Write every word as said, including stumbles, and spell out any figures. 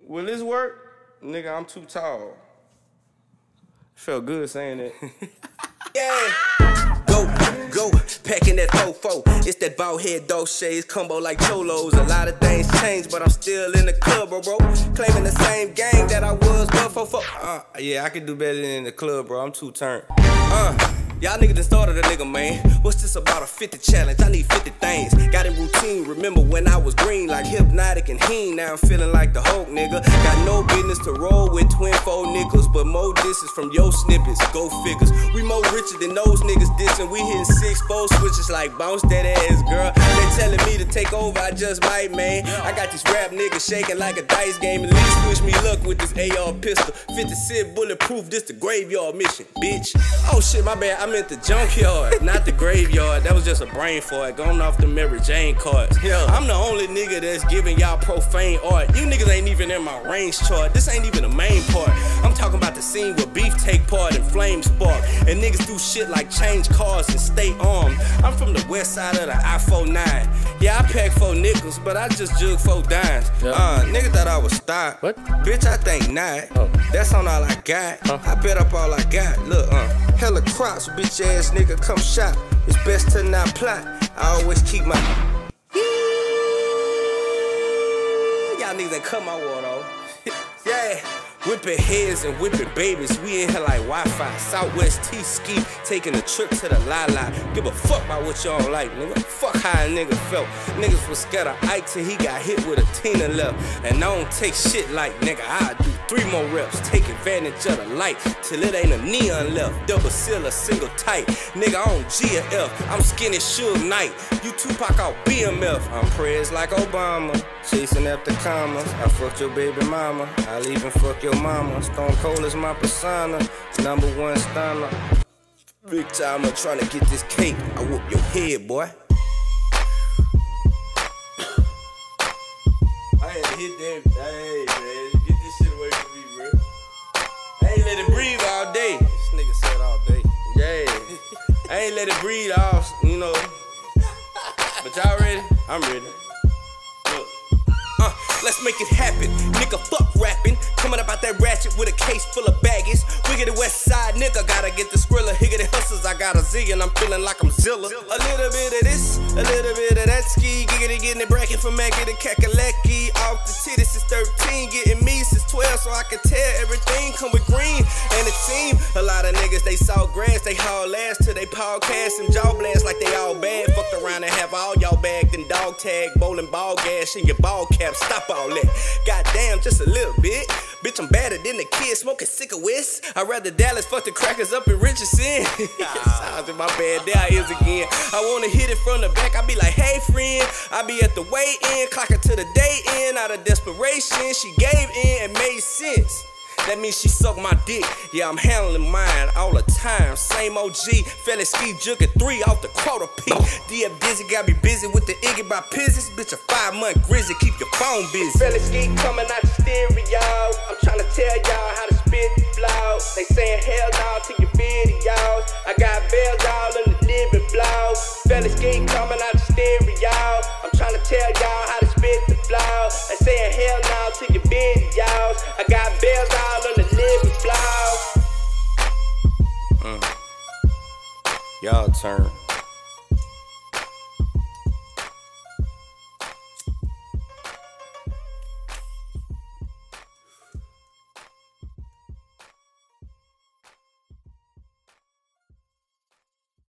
Will this work? Nigga, I'm too tall. Felt good saying that. Yeah. Go, go, packing that fofo. It's that bald head, dog shades, combo like cholos. A lot of things changed, but I'm still in the club, bro, bro. Claiming the same gang that I was before. Uh, yeah, I can do better than in the club, bro. I'm too turned. Uh. Y'all niggas done started a nigga, man. What's this about a fifty challenge? I need fifty things. Got in routine, remember when I was green like Hypnotic and Heen. Now I'm feeling like the Hulk, nigga. Got no business to roll with twin four nickels, but more disses from your snippets, go figures. We more richer than those niggas dissing. We hitting six four switches like bounce that ass, girl. They telling me to take over, I just might, man. I got these rap niggas shaking like a dice game. At least wish me luck with this A R pistol. fifty cent bulletproof, this the graveyard mission, bitch. Oh shit, my bad. I meant the junkyard, not the graveyard. That was just a brain fart, going off the Mary Jane cards. Yeah. I'm the only nigga that's giving y'all profane art. You niggas ain't even in my range chart. This ain't even the main part. I'm talking about the scene where beef take part and flames spark, and niggas do shit like change cars and stay armed. I'm from the west side of the I forty-nine. Yeah, I pack four nickels, but I just jug four dimes. Yeah. Uh, nigga thought I was stopped. What? Bitch, I think not. Oh. That's on all I got. Huh? I bet up all I got. Look, uh, hella crops, bitch ass nigga, come shop. It's best to not plot. I always keep my. Y'all niggas ain't cut my water off. Yeah. Whipping heads and whipping babies, we in here like Wi-Fi. Southwest T-Ski, taking a trip to the La-La. Give a fuck about what y'all like, nigga. Fuck how a nigga felt. Niggas was scared of Ike till he got hit with a Tina left. And I don't take shit like, nigga, I do three more reps. Take advantage of the light till it ain't a neon left. Double seal, a single tight. Nigga, I on G and F. I'm skinny Suge Knight. You Tupac out B M F. I'm praised like Obama, chasing after commas. I fucked your baby mama. I'll even fuck your mama. Stone Cold is my persona, number one stunner. Big timer trying to get this cake. I whoop your head, boy. I had to hit that. Hey, man, get this shit away from me, bro. I ain't let it breathe all day. This nigga said all day. Yeah. I ain't let it breathe all, you know. But y'all ready? I'm ready. Let's make it happen, nigga, fuck rapping. Coming up out that ratchet with a case full of baggage. Wiggity west side nigga, gotta get the skrilla. Higgity hustlers, I got a zillion, I'm feeling like I'm Zilla. A little bit of this, a little bit of that ski. Giggity getting it bracket from Maggie to Kakalaki. Off the titties since thirteen, getting me since twelve, so I can tell everything come with green. And it seemed a lot of niggas, they saw grass, they haul ass till they podcast and jaw blast like they all bad. Fucked around and have all y'all bagged and dog tag, bowling ball gas in your ball cap. Stop all that. Goddamn, just a little bit. Bitch, I'm badder than the kids smoking cigarettes. I'd rather Dallas fuck the crackers up in Richardson. Sounds in my bad, there is again. I wanna hit it from the back, I be like, hey friend. I be at the weigh-in, clocking to the day in. Out of desperation, she gave in and made sense. That means she sucked my dick. Yeah, I'm handling mine all the time. Same O G, Felix Ski jugging three off the quarter peak. D F Dizzy got me busy with the Iggy by pizzas. Bitch, a five month grizzly, keep your phone busy. Felix Ski coming out the stereo. I'm trying to tell y'all how to spit the flow. They saying hell no to your videos. I got bells all in the living blow. Felix Ski coming out the stereo. I'm trying to tell y'all how to spit the flow. They saying hell no to your videos. I got bells all on the living blow. Mm. Y'all turn.